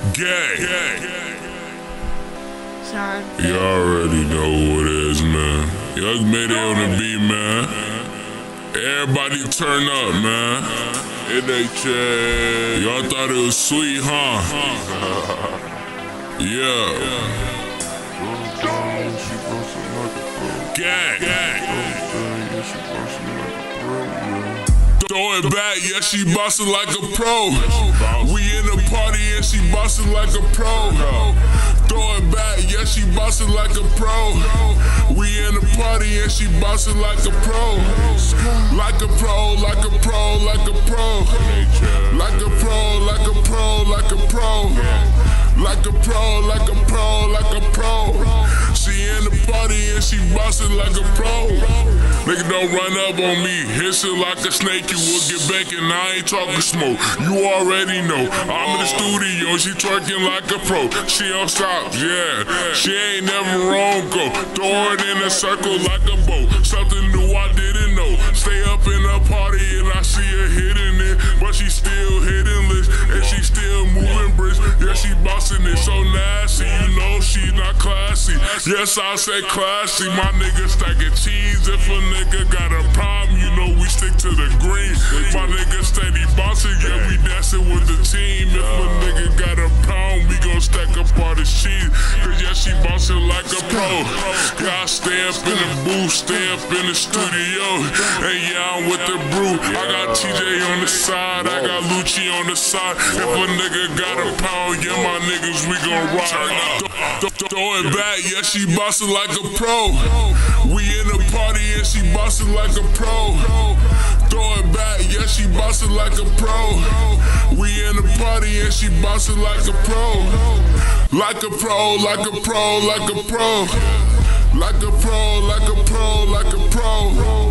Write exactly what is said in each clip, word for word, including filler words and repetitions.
Gay. You already know who it is, man. Young Mayday on the beat, man. Everybody turn up, man. N H A. Y'all thought it was sweet, huh? Yeah. Gang. Throw it back, yeah, she bustin' like a pro. We in the party and she bustin' like a pro. Throw it back, yeah, she bustin' like a pro. We in the party and she bustin' like a pro. Like a pro, like a pro, like a pro. Like a pro, like a pro, like a pro. Like a pro, like a pro, like a pro. She in the party and she bustin' like a pro. Nigga, don't run up on me. Hit shit like a snake, you will get back, and I ain't talking smoke. You already know. I'm in the studio, she twerking like a pro. She don't stop, yeah. She ain't never wrong, go. Throw it in a circle like a bow. Something new I didn't know. Stay up in the party and I see her hitting it, but she still hitting lists and she still moving bricks. Yeah, she bustin' it so nasty, you know she not classy. Yes, I say classy. My nigga stacking cheese. If a nigga got a problem, you know we stick to the green. My nigga steady bossing, yeah, we dancing with the team. If a nigga got a problem, we gon' stack up all this cheese. Cause yeah, she bossing like a pro. Yeah, I stay up in the booth, stay up in the studio. And yeah, I'm with the brew. I got T J on the side, I got Lucci on the side. If a nigga got a pound, yeah, my niggas, we gon' ride. Throw it back, yeah, she bustin' like a pro. We in the party and she bustin' like a pro. Throw it back, yeah, she bustin' like a pro. We in the party and she bustin' like a pro. Like a pro, like a pro, like a pro. Like a pro, like a pro, like a pro.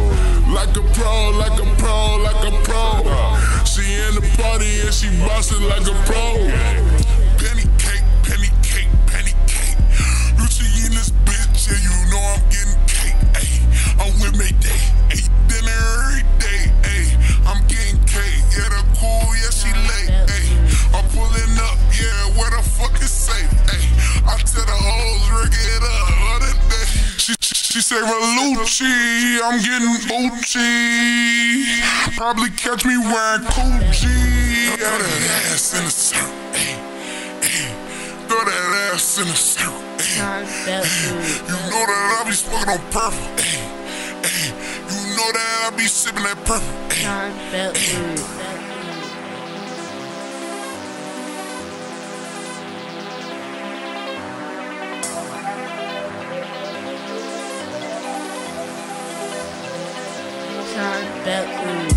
Like a pro, like a pro, like a pro. She in the party and she bustin' like a pro. Penny cake, penny cake, penny cake. Lucci in this bitch, yeah, you know I'm getting cake. Ayy, I'm with Mayday, ayy, dinner every day. Ayy, I'm getting cake, yeah, the cool, yeah, she late. Ayy, I'm pulling up, yeah, where the fuck is safe? Ayy, I tell the hoes, rig it up, other day. She, she, she say, Lucci, I'm getting Uchi. Probably catch me wearing Gucci. Throw that ass in the circle, ayy, ayy. Throw that ass in the circle, ayy. You know that I be smoking on purple, ayy, ayy. You know that I be sipping that purple, ayy. That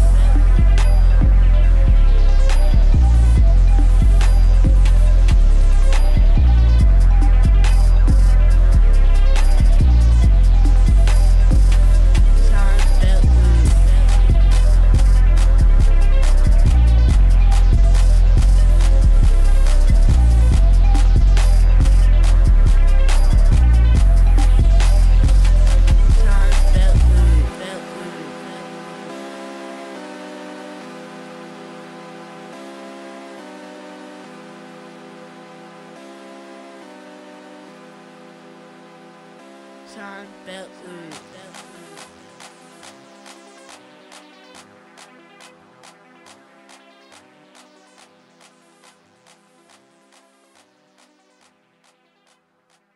Sean Belton.